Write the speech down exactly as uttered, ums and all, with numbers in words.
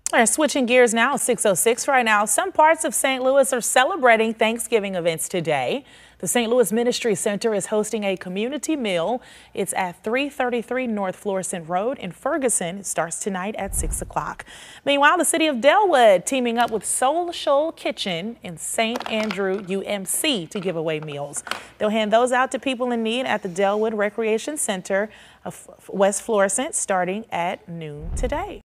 All right, switching gears now, six oh six right now. Some parts of Saint Louis are celebrating Thanksgiving events today. The Saint Louis Ministry Center is hosting a community meal. It's at three thirty-three North Florissant Road in Ferguson. It starts tonight at six o'clock. Meanwhile, the city of Delwood teaming up with Soul Shoal Kitchen in Saint Andrew U M C to give away meals. They'll hand those out to people in need at the Delwood Recreation Center of West Florissant starting at noon today.